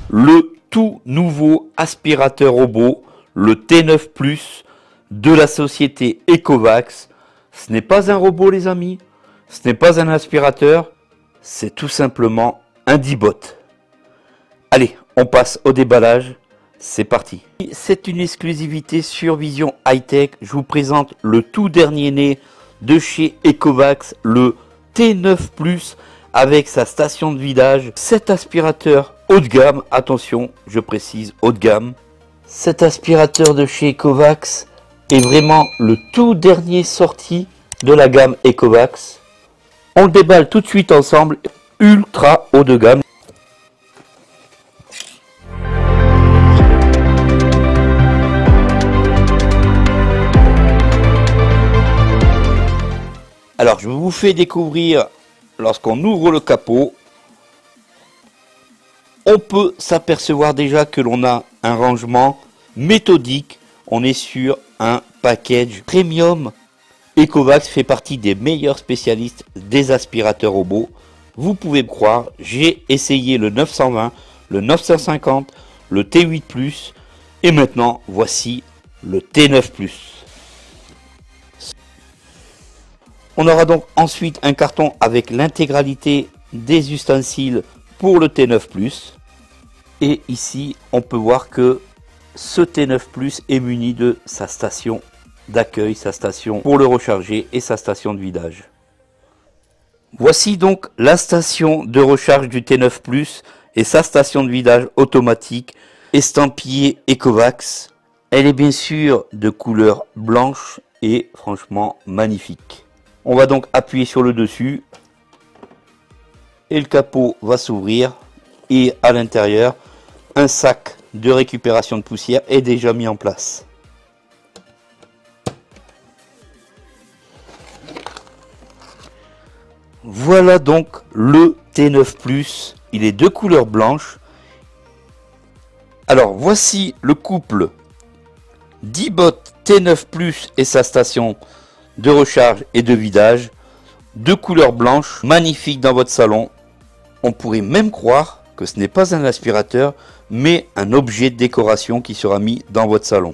le tout nouveau aspirateur robot, le T9 Plus de la société Ecovacs. Ce n'est pas un robot les amis, ce n'est pas un aspirateur, c'est tout simplement un Dibot. Allez, on passe au déballage, c'est parti. C'est une exclusivité sur Vision High-Tech, je vous présente le tout dernier né de chez Ecovacs, le T9 Plus avec sa station de vidage. Cet aspirateur haut de gamme, attention, je précise haut de gamme. Cet aspirateur de chez Ecovacs est vraiment le tout dernier sorti de la gamme Ecovacs. On le déballe tout de suite ensemble, ultra haut de gamme. Alors je vous fais découvrir, lorsqu'on ouvre le capot, on peut s'apercevoir déjà que l'on a un rangement méthodique. On est sur un package premium. Ecovacs fait partie des meilleurs spécialistes des aspirateurs robots. Vous pouvez me croire, j'ai essayé le 920, le 950, le T8 Plus et maintenant voici le T9 Plus. On aura donc ensuite un carton avec l'intégralité des ustensiles pour le T9 Plus. Et ici, on peut voir que ce T9 Plus est muni de sa station d'accueil, sa station pour le recharger et sa station de vidage. Voici donc la station de recharge du T9 Plus et sa station de vidage automatique estampillée Ecovacs. Elle est bien sûr de couleur blanche et franchement magnifique. On va donc appuyer sur le dessus et le capot va s'ouvrir et à l'intérieur un sac de récupération de poussière est déjà mis en place. Voilà donc le T9 Plus, il est de couleur blanche. Alors voici le couple Dibot T9 Plus et sa station de recharge et de vidage, de couleur blanche, magnifique dans votre salon. On pourrait même croire que ce n'est pas un aspirateur, mais un objet de décoration qui sera mis dans votre salon.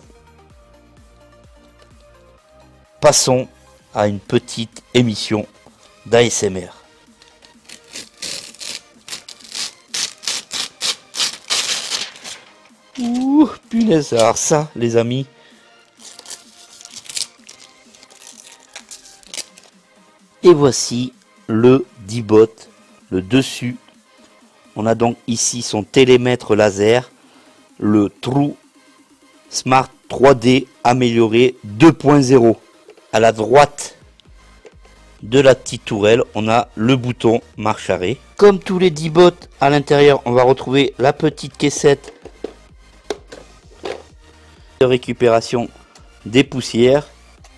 Passons à une petite émission d'ASMR. Ouh, punaise, alors ça, les amis. Et voici le Dibot, le dessus. On a donc ici son télémètre laser, le True Smart 3D amélioré 2.0. À la droite de la petite tourelle, on a le bouton marche arrêt. Comme tous les Dibot, à l'intérieur, on va retrouver la petite caissette de récupération des poussières.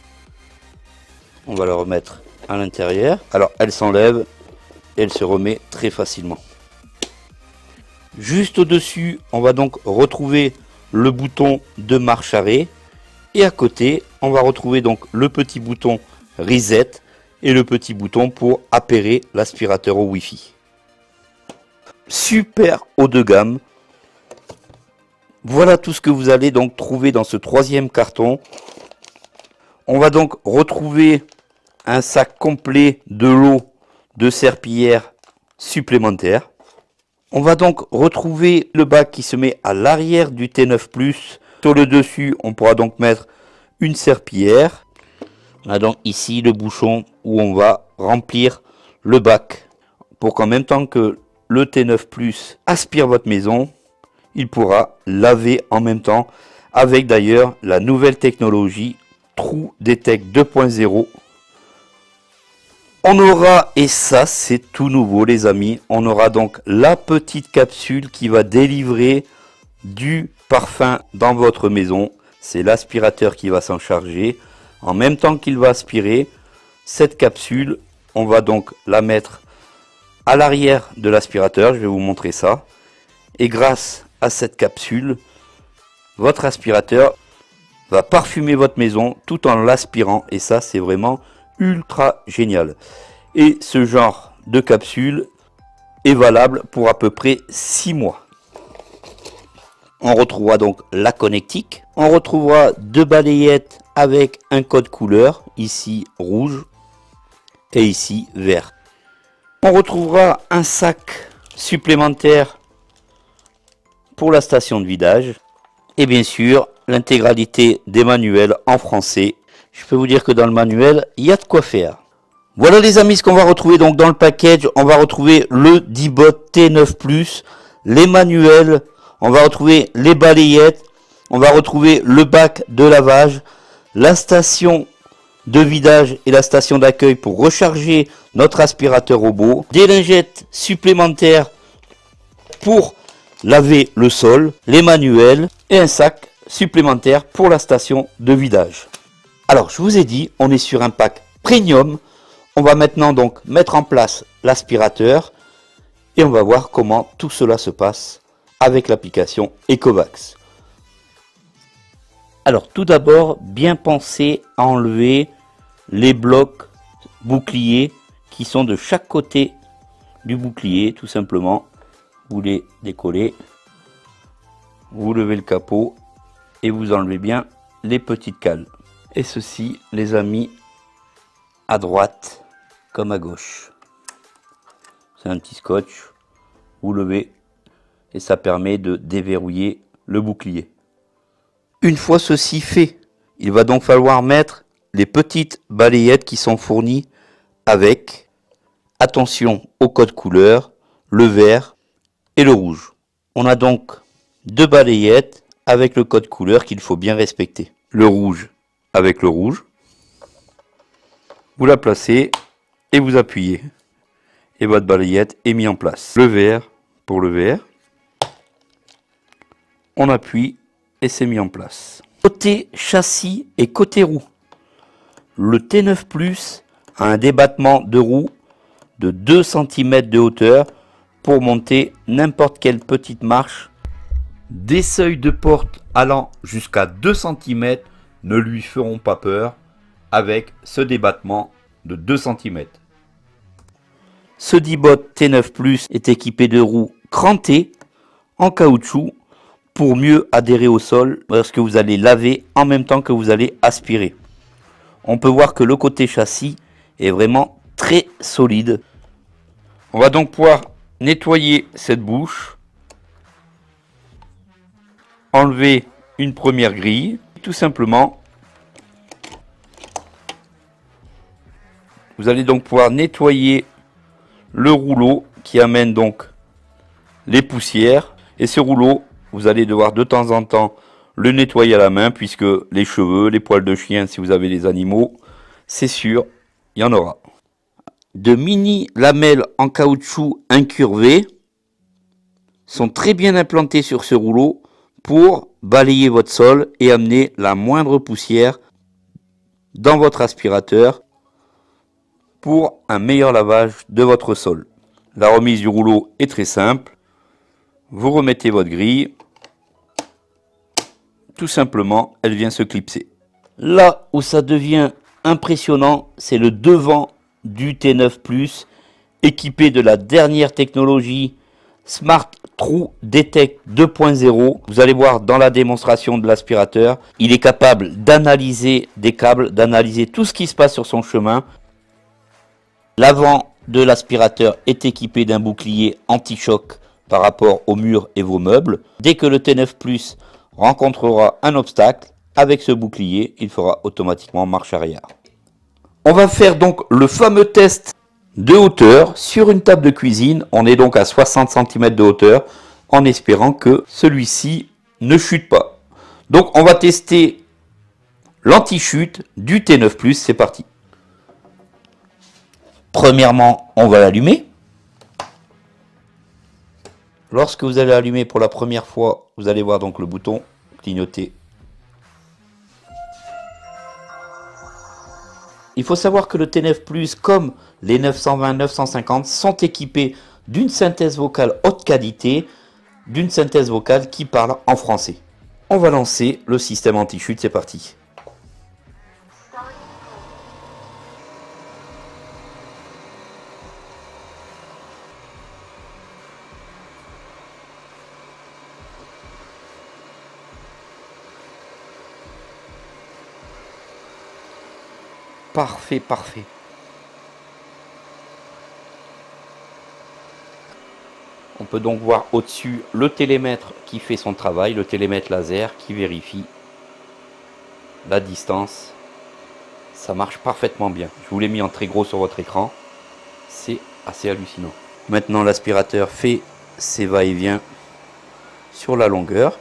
On va la remettre à l'intérieur. Alors elle s'enlève et elle se remet très facilement. Juste au-dessus, on va donc retrouver le bouton de marche arrêt et à côté, on va retrouver donc le petit bouton reset et le petit bouton pour appairer l'aspirateur au Wi-Fi. Super haut de gamme. Voilà tout ce que vous allez donc trouver dans ce troisième carton. On va donc retrouver un sac complet de lot de serpillière supplémentaire. On va donc retrouver le bac qui se met à l'arrière du T9 Plus. Sur le dessus, on pourra donc mettre une serpillière. On a donc ici le bouchon où on va remplir le bac pour qu'en même temps que le T9 Plus aspire votre maison, il pourra laver en même temps avec d'ailleurs la nouvelle technologie True Detect 2.0. On aura, et ça c'est tout nouveau les amis, on aura donc la petite capsule qui va délivrer du parfum dans votre maison. C'est l'aspirateur qui va s'en charger. En même temps qu'il va aspirer, cette capsule, on va donc la mettre à l'arrière de l'aspirateur. Je vais vous montrer ça. Et grâce à cette capsule, votre aspirateur va parfumer votre maison tout en l'aspirant. Et ça, c'est vraiment ultra génial. Et ce genre de capsule est valable pour à peu près 6 mois. On retrouvera donc la connectique. On retrouvera 2 balayettes avec un code couleur, ici rouge et ici vert. On retrouvera un sac supplémentaire pour la station de vidage. Et bien sûr, l'intégralité des manuels en français. Je peux vous dire que dans le manuel, il y a de quoi faire. Voilà les amis ce qu'on va retrouver donc dans le package. On va retrouver le D-Bot T9+, les manuels, on va retrouver les balayettes, on va retrouver le bac de lavage, la station de vidage et la station d'accueil pour recharger notre aspirateur robot, des lingettes supplémentaires pour laver le sol, les manuels et un sac supplémentaire pour la station de vidage. Alors je vous ai dit, on est sur un pack premium. On va maintenant donc mettre en place l'aspirateur et on va voir comment tout cela se passe avec l'application Ecovacs. Alors tout d'abord, bien penser à enlever les blocs boucliers qui sont de chaque côté du bouclier, tout simplement. Vous les décollez, vous levez le capot et vous enlevez bien les petites cales. Et ceci, les amis, à droite comme à gauche. C'est un petit scotch, vous levez et ça permet de déverrouiller le bouclier. Une fois ceci fait, il va donc falloir mettre les petites balayettes qui sont fournies avec, attention au code couleur, le vert et le rouge. On a donc 2 balayettes avec le code couleur qu'il faut bien respecter. Le rouge avec le rouge. Vous la placez et vous appuyez. Et votre balayette est mise en place. Le vert pour le vert. On appuie et c'est mis en place. Côté châssis et côté roue. Le T9+ a un débattement de roue de 2 cm de hauteur pour monter n'importe quelle petite marche. Des seuils de porte allant jusqu'à 2 cm ne lui feront pas peur avec ce débattement de 2 cm. Ce D-Bot T9+ est équipé de roues crantées en caoutchouc pour mieux adhérer au sol lorsque vous allez laver en même temps que vous allez aspirer. On peut voir que le côté châssis est vraiment très solide. On va donc pouvoir nettoyer cette bouche, enlever une première grille, tout simplement. Vous allez donc pouvoir nettoyer le rouleau qui amène donc les poussières. Et ce rouleau, vous allez devoir de temps en temps le nettoyer à la main puisque les cheveux, les poils de chien, si vous avez des animaux, c'est sûr, il y en aura. De mini lamelles en caoutchouc incurvées sont très bien implantées sur ce rouleau pour balayer votre sol et amener la moindre poussière dans votre aspirateur pour un meilleur lavage de votre sol. La remise du rouleau est très simple. Vous remettez votre grille. Tout simplement, elle vient se clipser. Là où ça devient impressionnant, c'est le devant du T9+, équipé de la dernière technologie Smart True Detect 2.0. Vous allez voir dans la démonstration de l'aspirateur, il est capable d'analyser des câbles, d'analyser tout ce qui se passe sur son chemin. L'avant de l'aspirateur est équipé d'un bouclier anti-choc par rapport aux murs et vos meubles. Dès que le T9+ rencontrera un obstacle, avec ce bouclier, il fera automatiquement marche arrière. On va faire donc le fameux test de hauteur sur une table de cuisine. On est donc à 60 cm de hauteur en espérant que celui-ci ne chute pas. Donc on va tester l'anti-chute du T9+, c'est parti. Premièrement, on va l'allumer. Lorsque vous allez allumer pour la première fois, vous allez voir donc le bouton clignoter. Il faut savoir que le T9+, comme les 920, 950, sont équipés d'une synthèse vocale haute qualité, d'une synthèse vocale qui parle en français. On va lancer le système anti-chute, c'est parti. parfait, parfait. On peut donc voir au-dessus le télémètre qui fait son travail, le télémètre laser qui vérifie la distance. Ça marche parfaitement bien. Je vous l'ai mis en très gros sur votre écran. C'est assez hallucinant. Maintenant, l'aspirateur fait ses va-et-vient sur la longueur.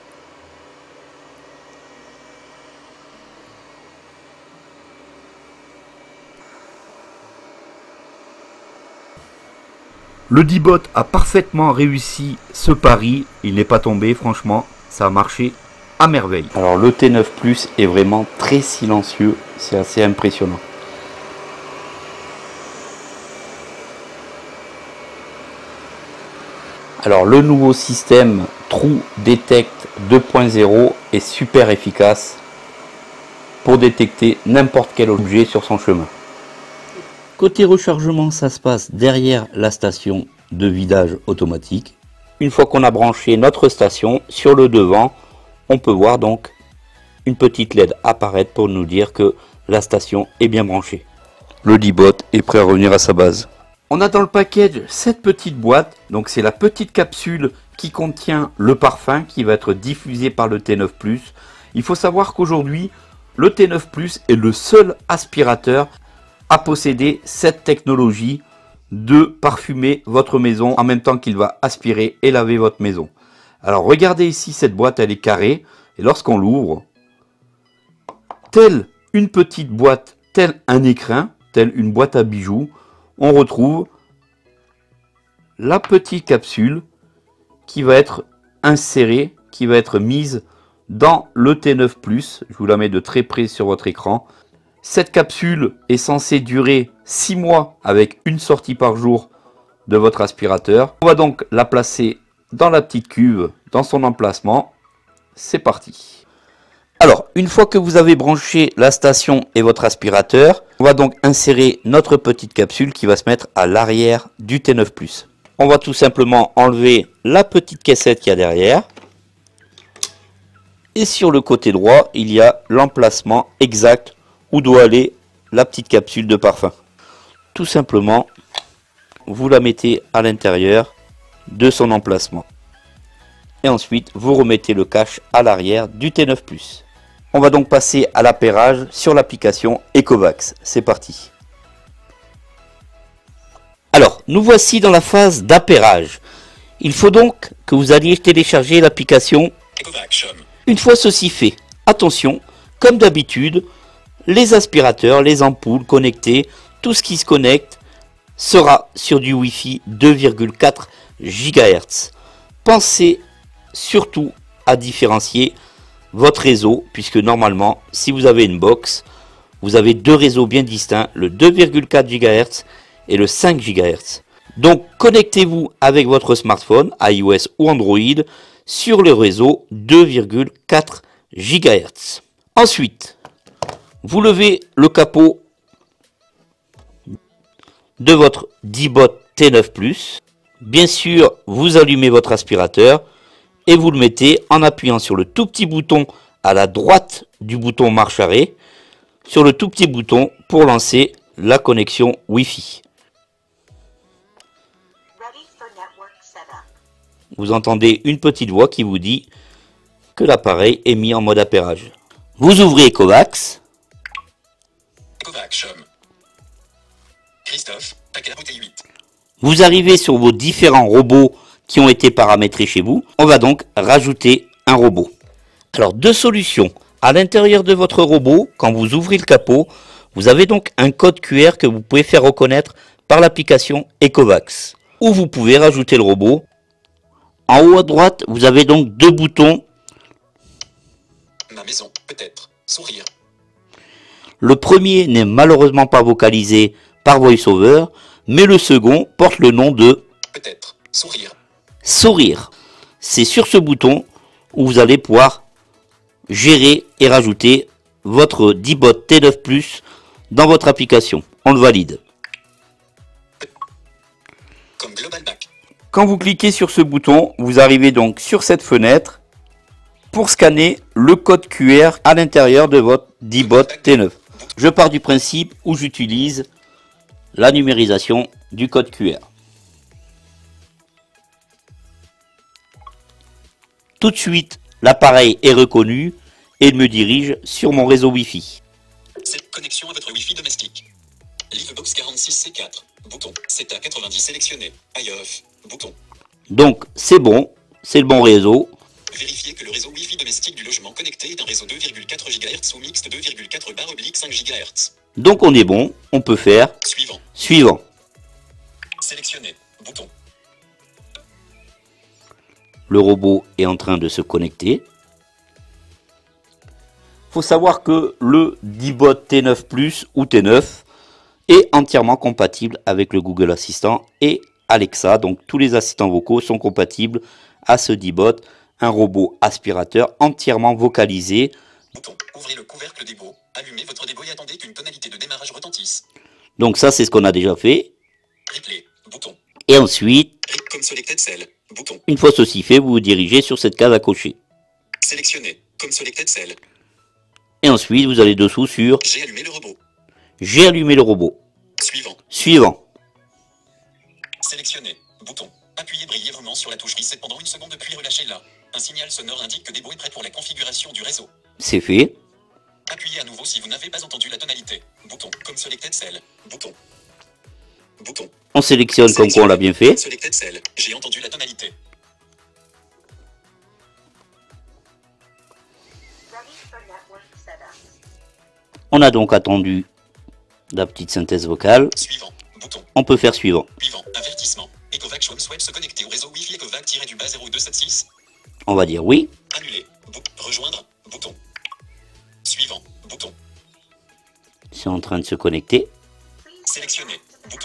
Le D-Bot a parfaitement réussi ce pari. Il n'est pas tombé, franchement, ça a marché à merveille. Alors le T9 Plus est vraiment très silencieux, c'est assez impressionnant. Alors le nouveau système True Detect 2.0 est super efficace pour détecter n'importe quel objet sur son chemin. Côté rechargement, ça se passe derrière la station de vidage automatique. Une fois qu'on a branché notre station, sur le devant, on peut voir donc une petite LED apparaître pour nous dire que la station est bien branchée. Le D-Bot est prêt à revenir à sa base. On a dans le package cette petite boîte, donc c'est la petite capsule qui contient le parfum qui va être diffusé par le T9 Plus. Il faut savoir qu'aujourd'hui, le T9 Plus est le seul aspirateur à posséder cette technologie de parfumer votre maison en même temps qu'il va aspirer et laver votre maison. Alors regardez ici, cette boîte elle est carrée et lorsqu'on l'ouvre, telle une petite boîte, tel un écrin, telle une boîte à bijoux, on retrouve la petite capsule qui va être insérée, qui va être mise dans le T9 Plus. Je vous la mets de très près sur votre écran. Cette capsule est censée durer 6 mois avec une sortie par jour de votre aspirateur. On va donc la placer dans la petite cuve, dans son emplacement. C'est parti. Alors, une fois que vous avez branché la station et votre aspirateur, on va donc insérer notre petite capsule qui va se mettre à l'arrière du T9 Plus. On va tout simplement enlever la petite caissette qu'il y a derrière. Et sur le côté droit, il y a l'emplacement exact où doit aller la petite capsule de parfum. Tout simplement, vous la mettez à l'intérieur de son emplacement. Et ensuite, vous remettez le cache à l'arrière du T9 Plus. On va donc passer à l'appairage sur l'application Ecovacs. C'est parti. Alors, nous voici dans la phase d'appairage. Il faut donc que vous alliez télécharger l'application Ecovacs. Une fois ceci fait, attention, comme d'habitude, les aspirateurs, les ampoules connectées, tout ce qui se connecte sera sur du Wi-Fi 2,4 GHz. Pensez surtout à différencier votre réseau, puisque normalement, si vous avez une box, vous avez deux réseaux bien distincts, le 2,4 GHz et le 5 GHz. Donc, connectez-vous avec votre smartphone, iOS ou Android, sur le réseau 2,4 GHz. Ensuite, vous levez le capot de votre D-Bot T9 Plus. Bien sûr, vous allumez votre aspirateur et vous le mettez en appuyant sur le tout petit bouton à la droite du bouton marche arrêt, sur le tout petit bouton pour lancer la connexion Wi-Fi. Vous entendez une petite voix qui vous dit que l'appareil est mis en mode appairage. Vous ouvrez Ecovacs. Christophe, paquet bouteille 8. Vous arrivez sur vos différents robots qui ont été paramétrés chez vous. On va donc rajouter un robot. Alors, deux solutions. À l'intérieur de votre robot, quand vous ouvrez le capot, vous avez donc un code QR que vous pouvez faire reconnaître par l'application Ecovacs. Ou vous pouvez rajouter le robot. En haut à droite, vous avez donc deux boutons. Ma maison, peut-être. Sourire. Le premier n'est malheureusement pas vocalisé par VoiceOver, mais le second porte le nom de peut-être sourire. Sourire. C'est sur ce bouton où vous allez pouvoir gérer et rajouter votre D-Bot T9 Plus dans votre application. On le valide. Comme Global Back. Quand vous cliquez sur ce bouton, vous arrivez donc sur cette fenêtre pour scanner le code QR à l'intérieur de votre D-Bot T9. je pars du principe où j'utilise la numérisation du code QR. Tout de suite, l'appareil est reconnu et il me dirige sur mon réseau Wi-Fi. Cette connexion à votre Wi-Fi domestique. Livebox 46C4. Bouton. C'est à 90 sélectionné. IOF. Bouton. Donc c'est bon, c'est le bon réseau. Vérifiez que le réseau Wi-Fi domestique du logement connecté est un réseau 2,4 GHz ou mixte 2,4/5 GHz. Donc on est bon, on peut faire suivant. Sélectionné. Bouton. Le robot est en train de se connecter. Faut savoir que le Dibot T9 Plus ou T9 est entièrement compatible avec le Google Assistant et Alexa. Donc tous les assistants vocaux sont compatibles à ce Dibot, un robot aspirateur entièrement vocalisé. Bouton. Ouvrez le couvercle Debo. Allumez votre Debo et attendez qu'une tonalité de démarrage retentisse. Donc ça c'est ce qu'on a déjà fait. Replay. Bouton. Et ensuite, Comme selected cell. Bouton. une fois ceci fait, vous vous dirigez sur cette case à cocher. Sélectionné. Comme selected cell. Et ensuite, vous allez dessous sur J'ai allumé le robot. J'ai allumé le robot. Suivant. Sélectionné. Bouton. Appuyez brièvement sur la touche reset pendant une seconde puis relâchez-la. Un signal sonore indique que Debo est prêt pour la configuration du réseau. C'est fait. Appuyez à nouveau si vous n'avez pas entendu la tonalité. Bouton. Comme selected cell. Bouton. Bouton. On sélectionne comme quoi on l'a bien fait. Selected cell. J'ai entendu la tonalité. On a donc attendu la petite synthèse vocale. Suivant. Bouton. On peut faire suivant. Suivant. Avertissement. Ecovac Home souhaite se connecter au réseau Wi-Fi Ecovac-0276. On va dire oui. Annuler. Rejoindre. Bouton. Suivant. Bouton. C'est en train de se connecter. Sélectionner. Bouton.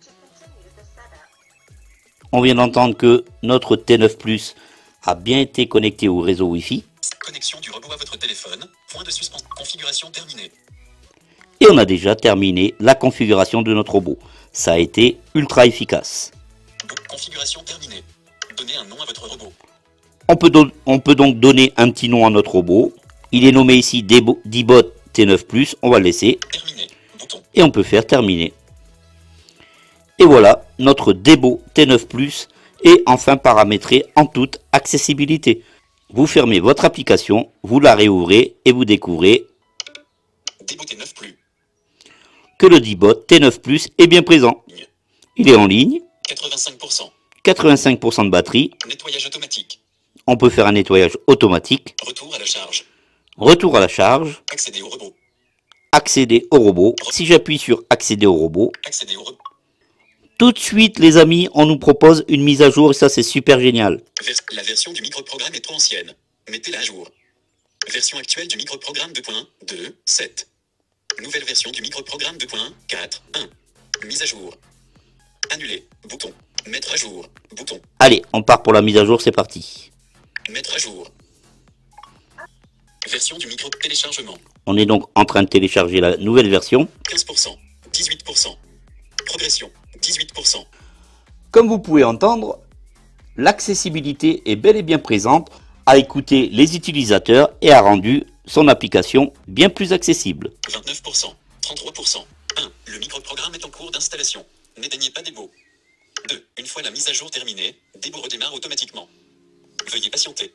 On vient d'entendre que notre T9 Plus a bien été connecté au réseau Wi-Fi. Connexion du robot à votre téléphone. Point de suspension. Configuration terminée. Et on a déjà terminé la configuration de notre robot. Ça a été ultra efficace. Configuration terminée. Donnez un nom à votre robot. On peut donc donner un petit nom à notre robot. Il est nommé ici Dibot T9 Plus. On va le laisser. Terminé. Bouton. Et on peut faire terminer. Et voilà, notre Dibot T9 Plus est enfin paramétré en toute accessibilité. Vous fermez votre application, vous la réouvrez et vous découvrez Dibot T9 Plus. Que le Dibot T9 Plus est bien présent. Il est en ligne. 85%. 85% de batterie. Nettoyage automatique. On peut faire un nettoyage automatique. Retour à la charge. Retour à la charge. Accéder au robot. Accéder au robot. Si j'appuie sur accéder au robot, Accéder au robot. tout de suite les amis, on nous propose une mise à jour et ça c'est super génial. La version du microprogramme est trop ancienne. Mettez-la à jour. Version actuelle du microprogramme 2.2.7. Nouvelle version du microprogramme 2.4.1. Mise à jour. Annuler. Bouton. Mettre à jour. Bouton. Allez, on part pour la mise à jour, c'est parti. Mettre à jour. Version du micro téléchargement. On est donc en train de télécharger la nouvelle version. 15%. 18%. Progression. 18%. Comme vous pouvez entendre, l'accessibilité est bel et bien présente, a écouté les utilisateurs et a rendu son application bien plus accessible. 29%. 33%. 1. Le microprogramme est en cours d'installation. N'éteignez pas Debo. 2. Une fois la mise à jour terminée, Debo redémarre automatiquement. Veuillez patienter.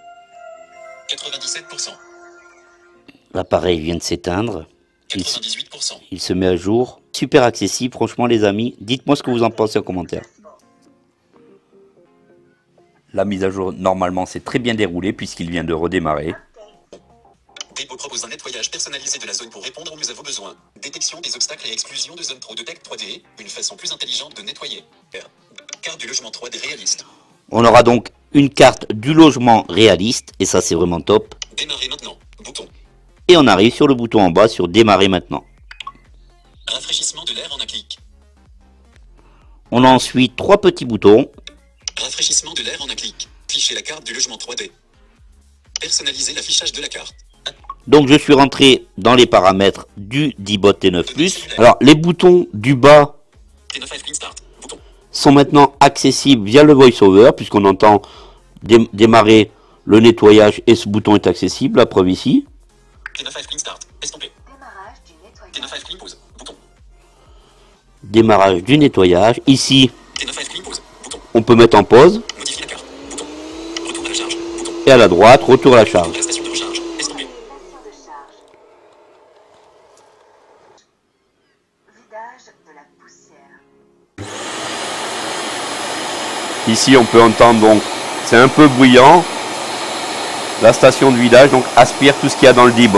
97%. L'appareil vient de s'éteindre. 98%. Il se met à jour. Super accessible, franchement les amis. Dites-moi ce que vous en pensez en commentaire. La mise à jour, normalement, s'est très bien déroulée puisqu'il vient de redémarrer. Debo propose un nettoyage personnalisé de la zone pour répondre au mieux à vos besoins. Détection des obstacles et exclusion de zones Pro Detect 3D, une façon plus intelligente de nettoyer. Carte du logement 3D réaliste. On aura donc une carte du logement réaliste et ça c'est vraiment top. Démarrer maintenant. Bouton. Et on arrive sur le bouton en bas sur démarrer maintenant. Rafraîchissement de l'air en un clic. On a ensuite trois petits boutons. Rafraîchissement de l'air en un clic. Fichez la carte du logement 3D. Personnaliser l'affichage de la carte. Donc je suis rentré dans les paramètres du Dibot T9 Plus. Alors les boutons du bas sont maintenant accessibles via le VoiceOver puisqu'on entend démarrer le nettoyage et ce bouton est accessible, la preuve ici. T9 clean pause. Bouton. Démarrage du nettoyage. Ici, T9 clean pause. Bouton. on peut mettre en pause. Modifier la carte. Bouton. Retour à la charge. Bouton. Et à la droite, retour à la charge. La station de recharge. Estompé. Vidage de la poussière. Ici, on peut entendre donc, c'est un peu bruyant. La station de vidage donc aspire tout ce qu'il y a dans le D-bot.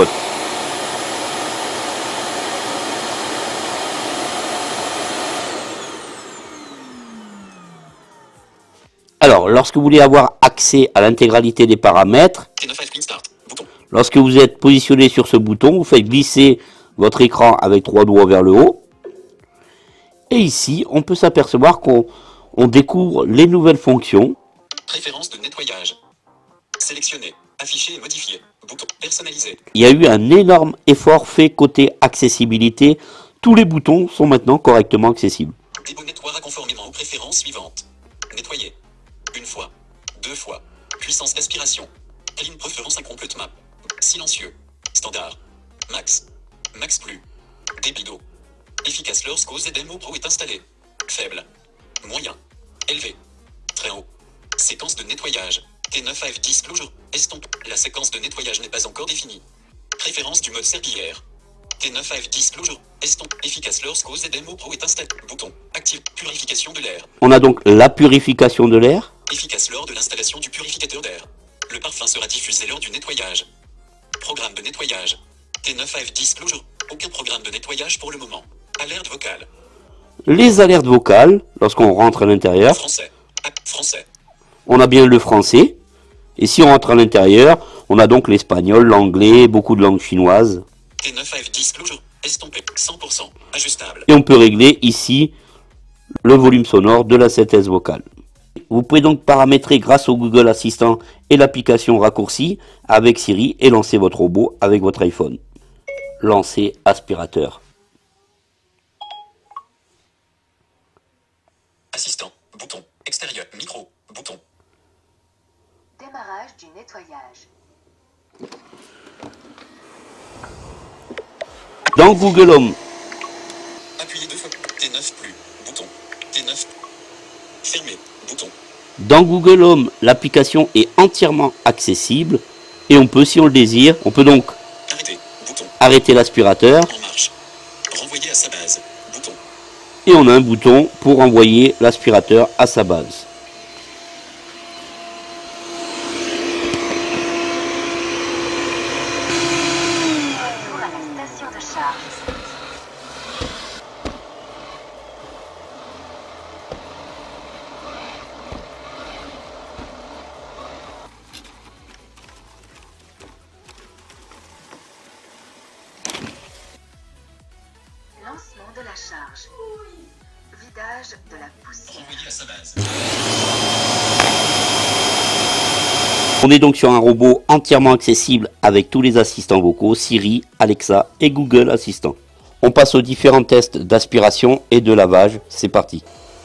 Alors, lorsque vous voulez avoir accès à l'intégralité des paramètres, T9 clean start. Bouton. lorsque vous êtes positionné sur ce bouton, vous faites glisser votre écran avec 3 doigts vers le haut. Et ici, on peut s'apercevoir qu'on découvre les nouvelles fonctions. Préférences de nettoyage. Sélectionner. Afficher et modifier. Bouton. Personnaliser. Il y a eu un énorme effort fait côté accessibilité. Tous les boutons sont maintenant correctement accessibles. Débonnettoir conformément aux préférences suivantes. Nettoyer. Une fois. Deux fois. Puissance d'aspiration. Clean préférence incomplete map. Silencieux. Standard. Max. Max plus. Débit d'eau. Efficace lorsque ZMO Pro est installé. Faible. Moyen. Élevé. Très haut. Séquence de nettoyage. T9 Disclosure. Estompe. La séquence de nettoyage n'est pas encore définie. Préférence du mode serpillière. T9 Disclosure. Estompe. Efficace lorsque ZMO Pro est installé. Bouton. Active. Purification de l'air. On a donc la purification de l'air. Efficace lors de l'installation du purificateur d'air. Le parfum sera diffusé lors du nettoyage. Programme de nettoyage. T9 Disclosure. Aucun programme de nettoyage pour le moment. Alerte vocale. Les alertes vocales, lorsqu'on rentre à l'intérieur. Français. Français. On a bien le français. Et si on rentre à l'intérieur, on a donc l'espagnol, l'anglais, beaucoup de langues chinoises. T9 Disclosure. Estompé. 100%. Ajustable. Et on peut régler ici le volume sonore de la synthèse vocale. Vous pouvez donc paramétrer grâce au Google Assistant et l'application raccourci avec Siri et lancer votre robot avec votre iPhone. Lancer aspirateur. Assistant. Bouton. Extérieur. Micro. Bouton. Démarrage du nettoyage. Dans Google Home, Appuyez deux fois. T9 plus. Bouton. T9. Fermé. Bouton. dans Google Home, l'application est entièrement accessible et on peut, si on le désire, on peut donc Arrêter. Bouton. arrêter l'aspirateur En marche. Renvoyer à sa base. Bouton. et on a un bouton pour envoyer l'aspirateur à sa base. Retour à la station de charge. Lancement de la charge. Vidage de la poussière. Renvoyer à sa base. On est donc sur un robot entièrement accessible avec tous les assistants vocaux, Siri, Alexa et Google Assistant. On passe aux différents tests d'aspiration et de lavage. C'est parti.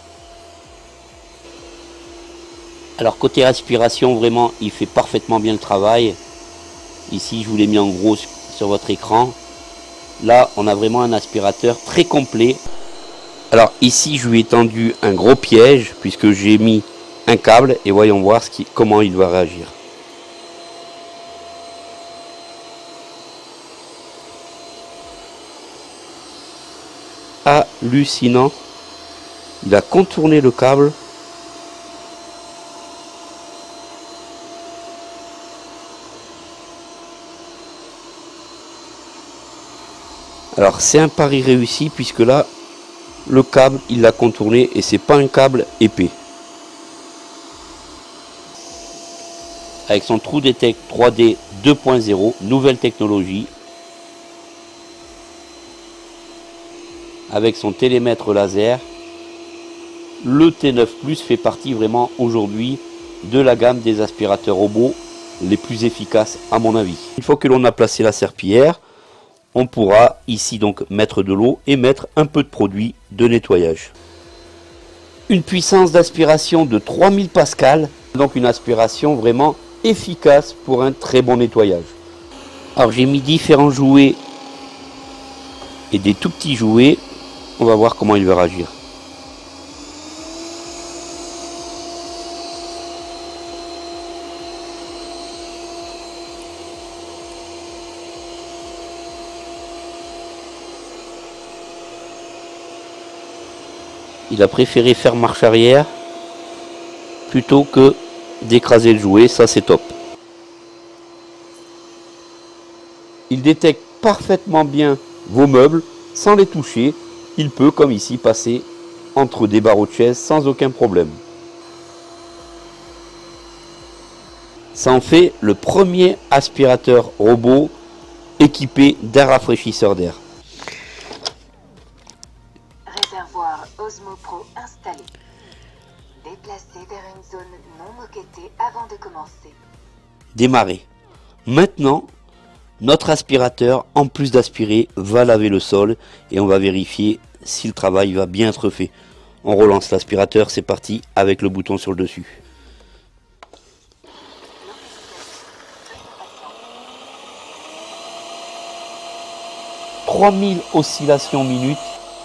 Alors côté aspiration, vraiment, il fait parfaitement bien le travail. Ici, je vous l'ai mis en gros sur votre écran. Là, on a vraiment un aspirateur très complet. Alors ici, je lui ai tendu un gros piège puisque j'ai mis un câble et voyons voir comment il va réagir. Hallucinant. Il a contourné le câble. Alors c'est un pari réussi puisque là le câble il l'a contourné et c'est pas un câble épais. Avec son True Detect 3D 2.0, nouvelle technologie. Avec son télémètre laser, le T9 Plus fait partie vraiment aujourd'hui de la gamme des aspirateurs robots les plus efficaces à mon avis. Une fois que l'on a placé la serpillière, on pourra ici donc mettre de l'eau et mettre un peu de produit de nettoyage. Une puissance d'aspiration de 3000 pascal, donc une aspiration vraiment efficace pour un très bon nettoyage. Alors j'ai mis différents jouets et des tout petits jouets, on va voir comment il va réagir. Il a préféré faire marche arrière plutôt que d'écraser le jouet, ça c'est top. Il détecte parfaitement bien vos meubles sans les toucher. Il peut, comme ici, passer entre des barreaux de chaise sans aucun problème. Ça en fait le premier aspirateur robot équipé d'un rafraîchisseur d'air. Réservoir Osmo Pro installé. Déplacé vers une zone non moquettée avant de commencer. Démarrer. Maintenant, notre aspirateur, en plus d'aspirer, va laver le sol et on va vérifier si le travail va bien être fait. On relance l'aspirateur, c'est parti, avec le bouton sur le dessus. 3000 oscillations minutes.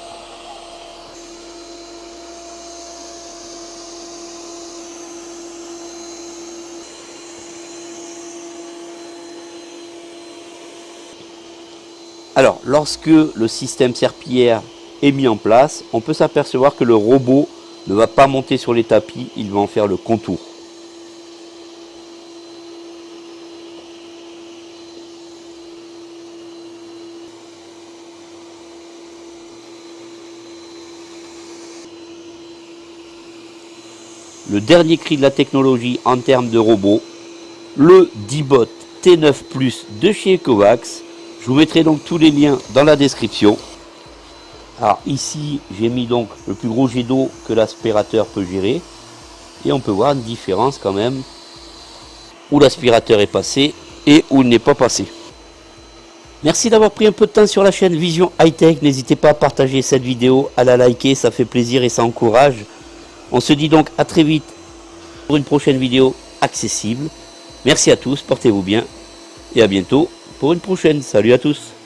Alors, lorsque le système serpillière est mis en place, on peut s'apercevoir que le robot ne va pas monter sur les tapis, il va en faire le contour. Le dernier cri de la technologie en termes de robot, le D-Bot T9 Plus de chez Ecovacs. Je vous mettrai donc tous les liens dans la description. Alors ici, j'ai mis donc le plus gros jet d'eau que l'aspirateur peut gérer. Et on peut voir une différence quand même où l'aspirateur est passé et où il n'est pas passé. Merci d'avoir pris un peu de temps sur la chaîne Vision High Tech. N'hésitez pas à partager cette vidéo, à la liker, ça fait plaisir et ça encourage. On se dit donc à très vite pour une prochaine vidéo accessible. Merci à tous, portez-vous bien et à bientôt pour une prochaine. Salut à tous.